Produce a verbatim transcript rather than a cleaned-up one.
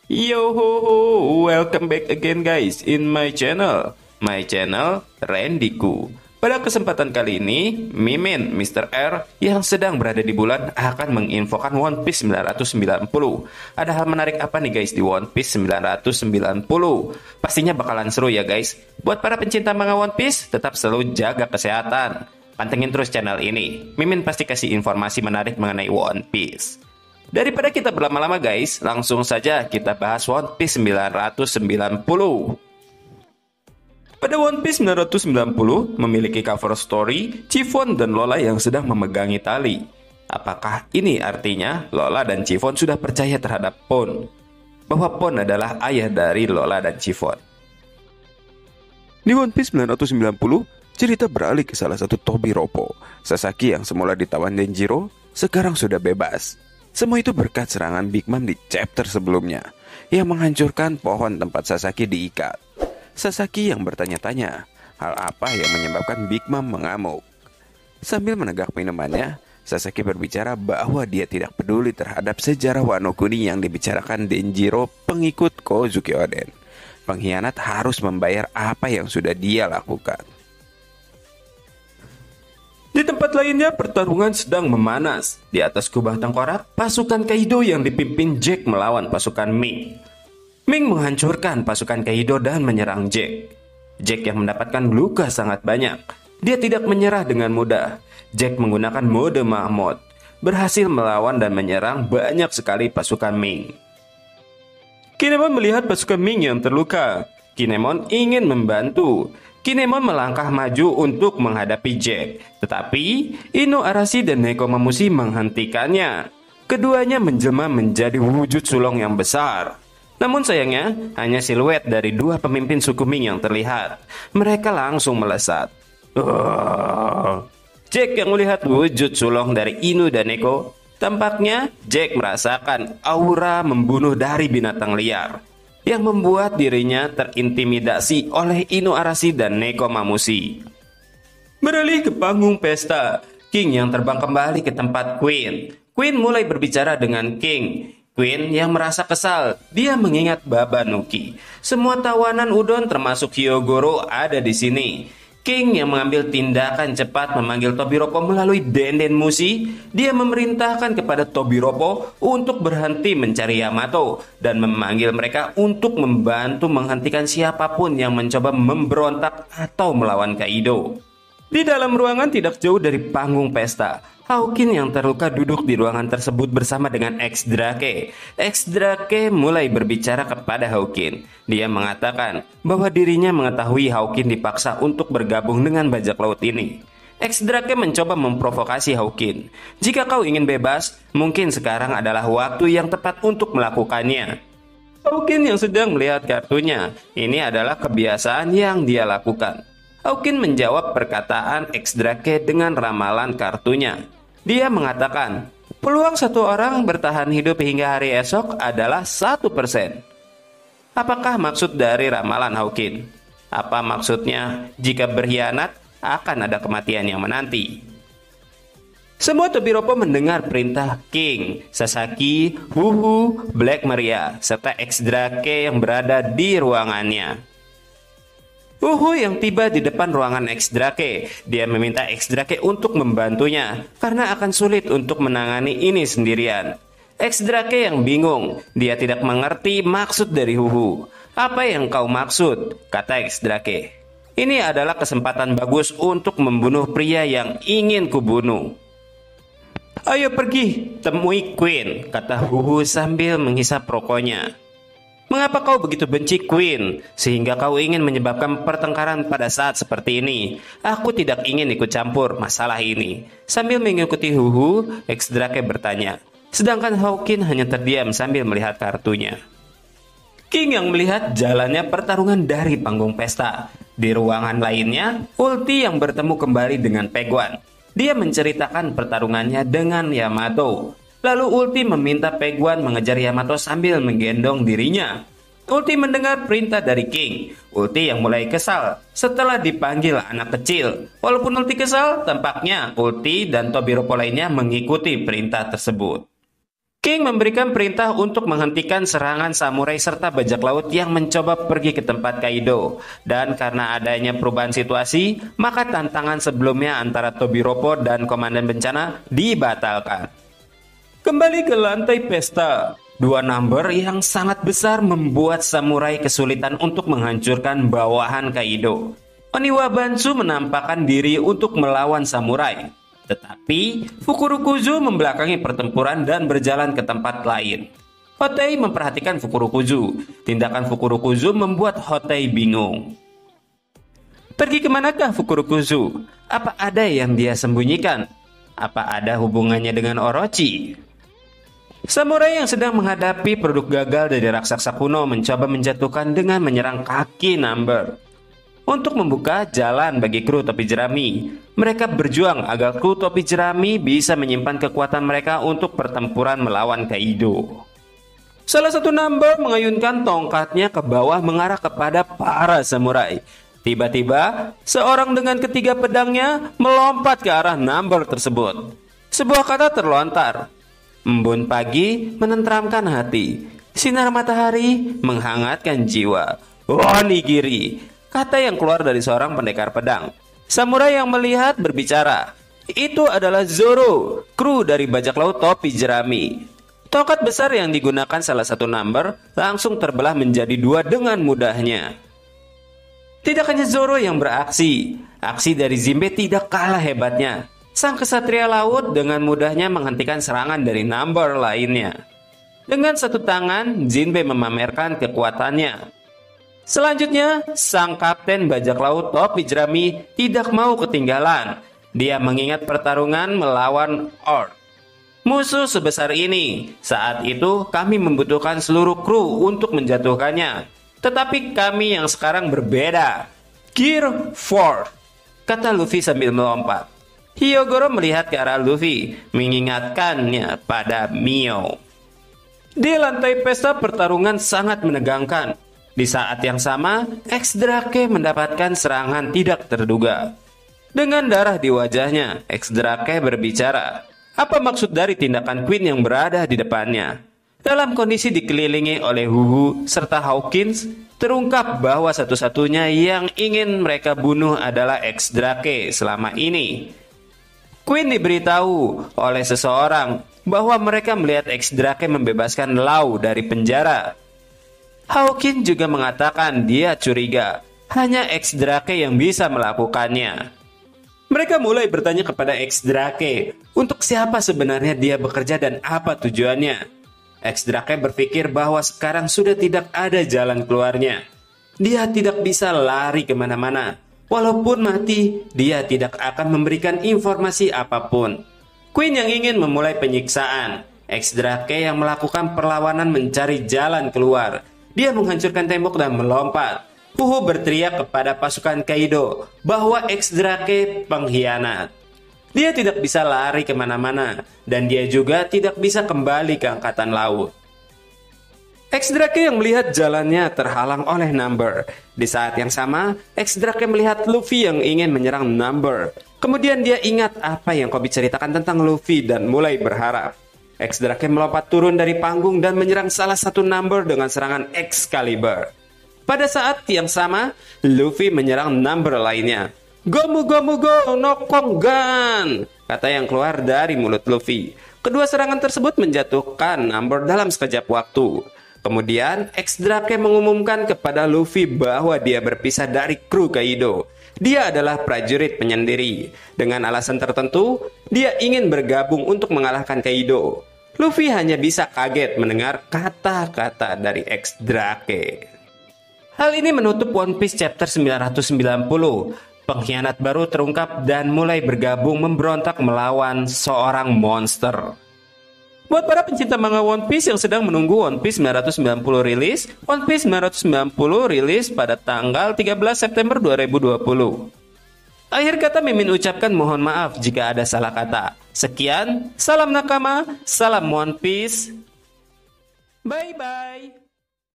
Yo ho ho, welcome back again guys in my channel. My channel Randyku. Pada kesempatan kali ini, Mimin, mister R yang sedang berada di bulan akan menginfokan One Piece sembilan ratus sembilan puluh. Ada hal menarik apa nih guys di One Piece sembilan ratus sembilan puluh? Pastinya bakalan seru ya guys. Buat para pencinta manga One Piece, tetap selalu jaga kesehatan. Pantengin terus channel ini. Mimin pasti kasih informasi menarik mengenai One Piece. Daripada kita berlama-lama guys, langsung saja kita bahas One Piece sembilan ratus sembilan puluh. Pada One Piece sembilan ratus sembilan puluh memiliki cover story Chiffon dan Lola yang sedang memegangi tali. Apakah ini artinya Lola dan Chiffon sudah percaya terhadap Pon? Bahwa Pon adalah ayah dari Lola dan Chiffon. Di One Piece sembilan ratus sembilan puluh, cerita beralih ke salah satu Tobiropo. Sasaki yang semula ditawan Denjiro, sekarang sudah bebas. Semua itu berkat serangan Big Mom di chapter sebelumnya, yang menghancurkan pohon tempat Sasaki diikat. Sasaki yang bertanya-tanya, hal apa yang menyebabkan Big Mom mengamuk? Sambil menegak minumannya, Sasaki berbicara bahwa dia tidak peduli terhadap sejarah Wano Kuni yang dibicarakan Denjiro, pengikut Kozuki Oden. Pengkhianat harus membayar apa yang sudah dia lakukan. Di tempat lainnya, pertarungan sedang memanas. Di atas kubah tengkorak, pasukan Kaido yang dipimpin Jack melawan pasukan Ming. Ming menghancurkan pasukan Kaido dan menyerang Jack. Jack yang mendapatkan luka sangat banyak. Dia tidak menyerah dengan mudah. Jack menggunakan mode Mahmud, berhasil melawan dan menyerang banyak sekali pasukan Ming. Kinemon melihat pasukan Ming yang terluka. Kinemon ingin membantu. Kinemon melangkah maju untuk menghadapi Jack, tetapi Ino Arashi dan Nekomamushi menghentikannya. Keduanya menjelma menjadi wujud sulong yang besar. Namun sayangnya, hanya siluet dari dua pemimpin suku Ming yang terlihat. Mereka langsung melesat. Uh. Jack yang melihat wujud sulong dari Ino dan Neko, tampaknya Jack merasakan aura membunuh dari binatang liar, yang membuat dirinya terintimidasi oleh Ino Arashi dan Nekomamushi. Beralih ke panggung pesta, King yang terbang kembali ke tempat Queen. Queen mulai berbicara dengan King. Queen yang merasa kesal, dia mengingat Baba Nuki. Semua tawanan udon termasuk Hyogoro ada di sini. King yang mengambil tindakan cepat memanggil Tobiropo melalui Denden Mushi. Dia memerintahkan kepada Tobiropo untuk berhenti mencari Yamato dan memanggil mereka untuk membantu menghentikan siapapun yang mencoba memberontak atau melawan Kaido. Di dalam ruangan tidak jauh dari panggung pesta, Hawkin yang terluka duduk di ruangan tersebut bersama dengan X-Drake. X-Drake mulai berbicara kepada Hawkin. Dia mengatakan bahwa dirinya mengetahui Hawkin dipaksa untuk bergabung dengan bajak laut ini. X-Drake mencoba memprovokasi Hawkin. Jika kau ingin bebas, mungkin sekarang adalah waktu yang tepat untuk melakukannya. Hawkin yang sedang melihat kartunya, ini adalah kebiasaan yang dia lakukan. Hawkin menjawab perkataan X-Drake dengan ramalan kartunya. Dia mengatakan, peluang satu orang bertahan hidup hingga hari esok adalah satu persen. Apakah maksud dari ramalan Hawkin? Apa maksudnya jika berkhianat akan ada kematian yang menanti? Semua Tobiropo mendengar perintah King, Sasaki, Huhu, Black Maria, serta X-Drake yang berada di ruangannya. Huhu yang tiba di depan ruangan X-Drake. Dia meminta X-Drake untuk membantunya karena akan sulit untuk menangani ini sendirian. X-Drake yang bingung. Dia tidak mengerti maksud dari Huhu. Apa yang kau maksud? Kata X-Drake. Ini adalah kesempatan bagus untuk membunuh pria yang ingin kubunuh. Ayo pergi, temui Queen, kata Huhu sambil menghisap rokoknya. Mengapa kau begitu benci Queen sehingga kau ingin menyebabkan pertengkaran pada saat seperti ini? Aku tidak ingin ikut campur masalah ini. Sambil mengikuti Huhu, X-Drake bertanya. Sedangkan Hawkin hanya terdiam sambil melihat kartunya. King yang melihat jalannya pertarungan dari panggung pesta. Di ruangan lainnya, Ulti yang bertemu kembali dengan Peguan. Dia menceritakan pertarungannya dengan Yamato. Lalu Ulti meminta Peguan mengejar Yamato sambil menggendong dirinya. Ulti mendengar perintah dari King. Ulti yang mulai kesal setelah dipanggil anak kecil. Walaupun Ulti kesal, tampaknya Ulti dan Tobiropo lainnya mengikuti perintah tersebut. King memberikan perintah untuk menghentikan serangan samurai serta bajak laut yang mencoba pergi ke tempat Kaido. Dan karena adanya perubahan situasi, maka tantangan sebelumnya antara Tobiropo dan Komandan Bencana dibatalkan. Kembali ke lantai pesta, dua number yang sangat besar membuat samurai kesulitan untuk menghancurkan bawahan Kaido. Oniwa Bansu menampakkan diri untuk melawan samurai. Tetapi Fukurokuzu membelakangi pertempuran dan berjalan ke tempat lain. Hotei memperhatikan Fukurokuzu. Tindakan Fukurokuzu membuat Hotei bingung. Pergi kemanakah Fukurokuzu? Apa ada yang dia sembunyikan? Apa ada hubungannya dengan Orochi? Samurai yang sedang menghadapi produk gagal dari raksasa kuno mencoba menjatuhkan dengan menyerang kaki number. Untuk membuka jalan bagi kru topi jerami, mereka berjuang agar kru topi jerami bisa menyimpan kekuatan mereka untuk pertempuran melawan Kaido. Salah satu number mengayunkan tongkatnya ke bawah mengarah kepada para samurai. Tiba-tiba, seorang dengan ketiga pedangnya melompat ke arah number tersebut. Sebuah kata terlontar. Embun pagi menenteramkan hati. Sinar matahari menghangatkan jiwa. Onigiri, kata yang keluar dari seorang pendekar pedang. Samurai yang melihat berbicara. Itu adalah Zoro, kru dari bajak laut topi jerami. Tongkat besar yang digunakan salah satu number langsung terbelah menjadi dua dengan mudahnya. Tidak hanya Zoro yang beraksi, aksi dari Jinbe tidak kalah hebatnya. Sang kesatria laut dengan mudahnya menghentikan serangan dari number lainnya. Dengan satu tangan, Jinbe memamerkan kekuatannya. Selanjutnya, sang kapten bajak laut topi jerami tidak mau ketinggalan. Dia mengingat pertarungan melawan Orc. Musuh sebesar ini. Saat itu kami membutuhkan seluruh kru untuk menjatuhkannya. Tetapi kami yang sekarang berbeda. Gear four, kata Luffy sambil melompat. Hyogoro melihat ke arah Luffy, mengingatkannya pada Mio. Di lantai pesta pertarungan sangat menegangkan. Di saat yang sama, X-Drake mendapatkan serangan tidak terduga. Dengan darah di wajahnya, X-Drake berbicara. Apa maksud dari tindakan Queen yang berada di depannya? Dalam kondisi dikelilingi oleh Huhu serta Hawkins, terungkap bahwa satu-satunya yang ingin mereka bunuh adalah X-Drake selama ini. Queen diberitahu oleh seseorang bahwa mereka melihat X-Drake membebaskan Lau dari penjara. Hawkins juga mengatakan dia curiga hanya X-Drake yang bisa melakukannya. Mereka mulai bertanya kepada X-Drake untuk siapa sebenarnya dia bekerja dan apa tujuannya. X-Drake berpikir bahwa sekarang sudah tidak ada jalan keluarnya. Dia tidak bisa lari kemana-mana. Walaupun mati, dia tidak akan memberikan informasi apapun. Queen yang ingin memulai penyiksaan. X-Drake yang melakukan perlawanan mencari jalan keluar. Dia menghancurkan tembok dan melompat. Huhu berteriak kepada pasukan Kaido bahwa X-Drake pengkhianat. Dia tidak bisa lari kemana-mana, dan dia juga tidak bisa kembali ke angkatan laut. X-Drake yang melihat jalannya terhalang oleh Number. Di saat yang sama, X-Drake melihat Luffy yang ingin menyerang Number. Kemudian dia ingat apa yang Koby ceritakan tentang Luffy dan mulai berharap. X-Drake melompat turun dari panggung dan menyerang salah satu Number dengan serangan Excalibur. Pada saat yang sama, Luffy menyerang Number lainnya. Gomu gomu go no Kongan, kata yang keluar dari mulut Luffy. Kedua serangan tersebut menjatuhkan Number dalam sekejap waktu. Kemudian X-Drake mengumumkan kepada Luffy bahwa dia berpisah dari kru Kaido. Dia adalah prajurit penyendiri. Dengan alasan tertentu, dia ingin bergabung untuk mengalahkan Kaido. Luffy hanya bisa kaget mendengar kata-kata dari X-Drake. Hal ini menutup One Piece chapter sembilan ratus sembilan puluh. Pengkhianat baru terungkap dan mulai bergabung memberontak melawan seorang monster. Buat para pencinta manga One Piece yang sedang menunggu One Piece sembilan ratus sembilan puluh rilis, One Piece sembilan ratus sembilan puluh rilis pada tanggal tiga belas September dua ribu dua puluh. Akhir kata Mimin ucapkan mohon maaf jika ada salah kata. Sekian, salam nakama, salam One Piece. Bye bye.